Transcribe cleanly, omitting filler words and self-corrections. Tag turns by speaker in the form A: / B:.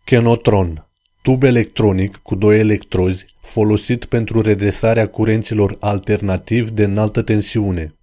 A: Kenotron. Tub electronic cu doi electrozi folosit pentru redresarea curenților alternativ de înaltă tensiune.